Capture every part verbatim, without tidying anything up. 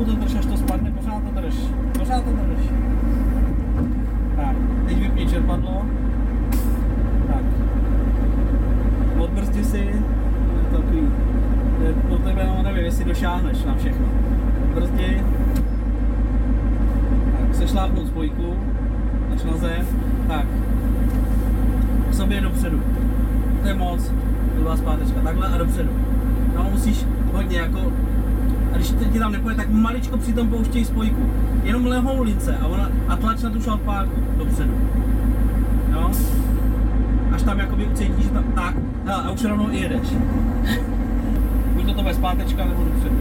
to drž, až to spadne, pořád to drž. Pořád to drž. Tak, teď vypni čerpadlo. Tak. Odbrzdi si. Je to takový. Je pro tebe, no nevím, jestli došáhneš na všechno. Odbrzdi. Tak, sešlápnout spojku. Až na zem. Tak. K sobě dopředu. To je moc. Druhá zpátečka. Takhle a dopředu. No musíš hodně jako. A když ti tam nepojde, tak maličko při tom pouštěj spojku. Jenom lehou lince a, ona, a tlač na tu šalpáku dopředu. Jo? Až tam jakoby ucítíš, že tam, tak, hele, a už rovnou i jedeš. Buď to to bude zpátečka nebo dopředu.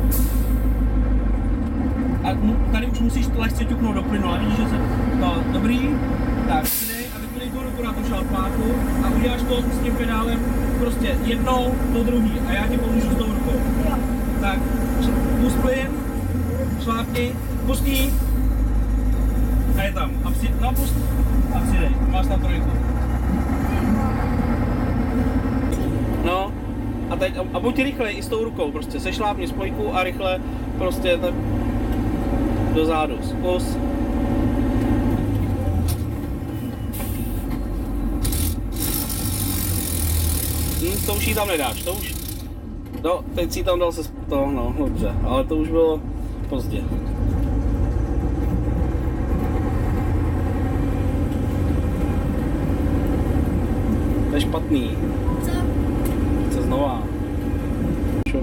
A tady už musíš lehce ťuknout do plynu, ale vidíš, že se, no, dobrý, tak přidej a vypnej tu ruku na tu šalpáku a uděláš to s tím pedálem prostě jednou do druhý a já ti pomůžu s tou rukou. Tak, pust plyn, šlápni, pustí a je tam. A při, no pust a přidej, máš tam trojku. No a teď, a buď rychlej i s tou rukou, prostě sešlápni spojku a rychle prostě tak dozadu, zkus. Hm, to už jí tam nedáš, to už. No, teď si tam dal se to, no, dobře, ale to už bylo pozdě. To je špatný. Co? Chce znova. Čo?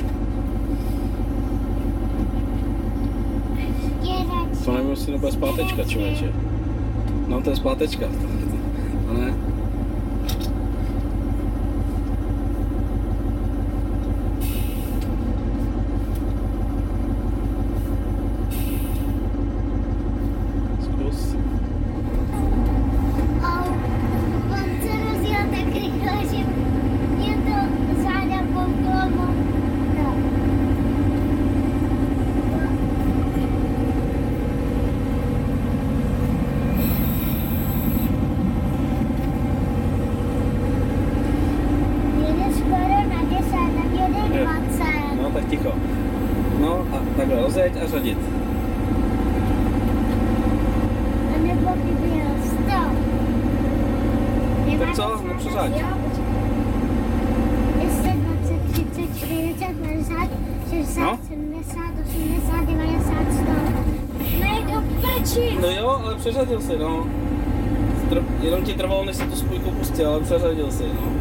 To nevím, jestli nebude zpátečka, člověče. No, to je zpátečka. A ne? Ticho. No a takhle rozjeď a řadit. A nebo by byl stop. Tak co? No přeřaď. deset, dvacet, třicet, čtyřicet, padesát, šedesát, No? sedmdesát, osmdesát, devadesát, sto. Ne, do prči! No jo, ale přeřadil si, no. Tr- jenom ti trvalo, než se tu spojku pustil, ale přeřadil si, no.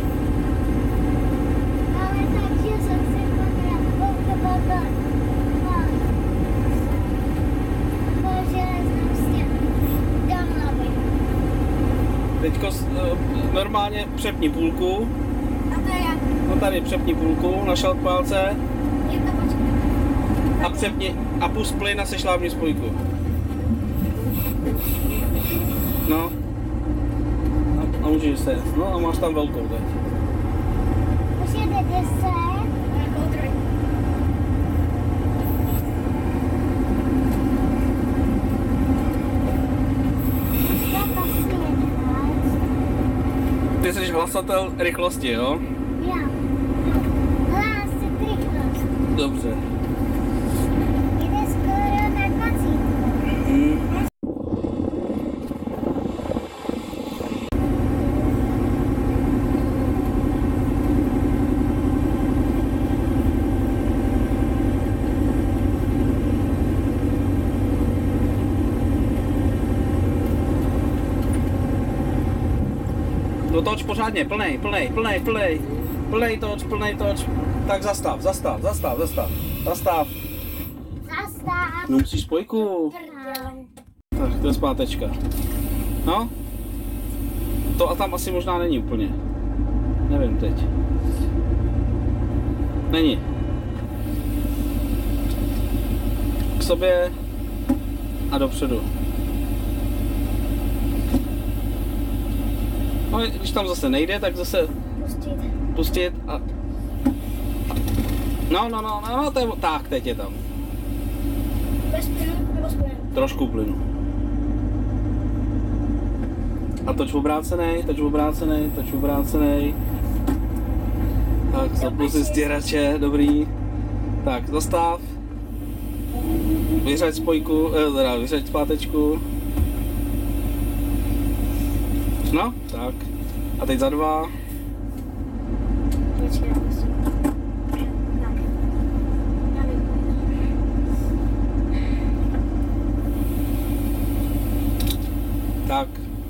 Ale takže jsem si podíval, bouka, bouka, po železnou stěnu, do hlavy. Teďko uh, normálně přepni půlku. A to jak? No tady přepni půlku na šaltpálce. Jak to počkej? A přepni a pust plyn a sešlápni spojku. No. A, a můžeš se, no a máš tam velkou teď. Už jede deset. Velkou trojku. Tak asi jedenáct. Ty jsi hlasatel rychlosti, jo? Já. Hlásit rychlost. Dobře. Jede skoro na dvacítku. Hmm. No toč pořádně, plnej, plnej, plnej, plnej. Plnej toč, plnej toč. Tak zastav, zastav, zastav, zastav. Zastav. Zastav. No musíš spojku. Prdel. Tak, to je zpátečka. No. To a tam asi možná není úplně. Nevím teď. Není. K sobě a dopředu. No, když tam zase nejde, tak zase Pustit. pustit a... No, no, no, no, no, to je... Tak, teď je tam. Bez plynu nebo s plynem? Trošku plynu. A toč obrácenej, toč obrácenej, toč obrácenej. Tak, zapnu si stěrače, dobrý. Tak, zastav. vyřaď spojku, eh, teda vyřaď zpátečku. No, tak. A teď za dva. Počkej, já musím. Tak. Já Tak.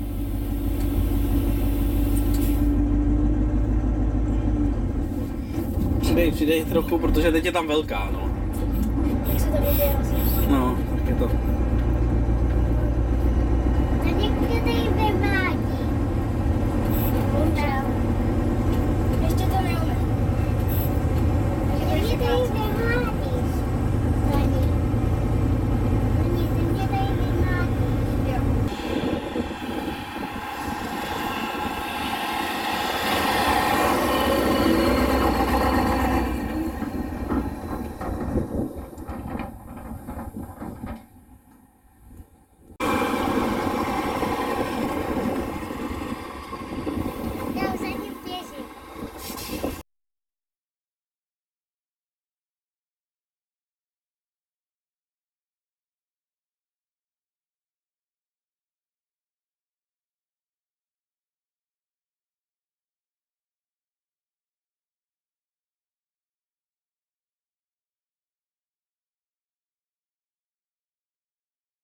Přidej, přidej trochu, protože teď je tam velká, no. Jak se to vybírá? No, tak je to.